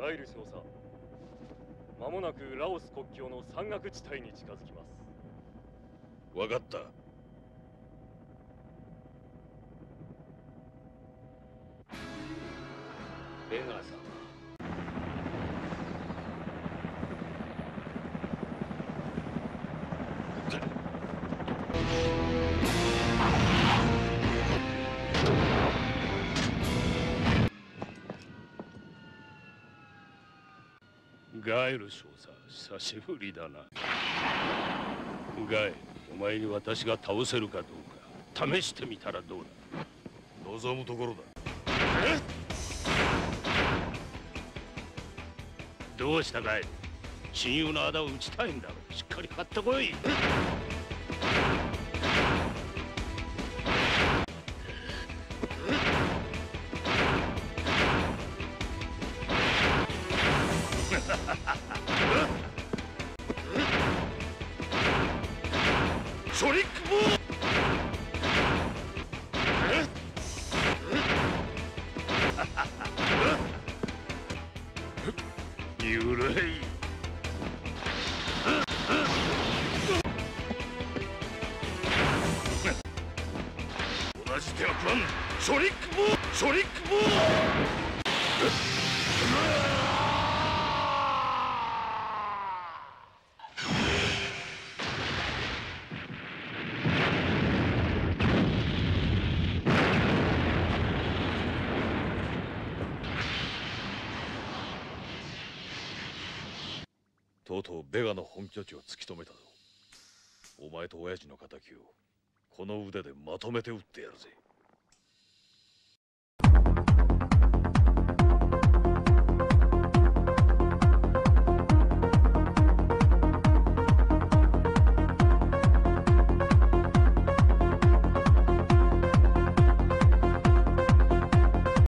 ガイル少佐、間もなくラオス国境の山岳地帯に近づきます。 分かった。 ベガ様、 ガエル少佐、久しぶりだな。ガエル、お前に私が倒せるかどうか試してみたらどうだ。望むところだ。どうしたガエル、親友の仇を討ちたいんだろう。しっかり買ってこい。ソニックボールゆるい。同じ手は食らん。ソニックボール、ソニックボール。とうとうベガの本拠地を突き止めたぞ。お前と親父の敵をこの腕でまとめて撃ってやるぜ。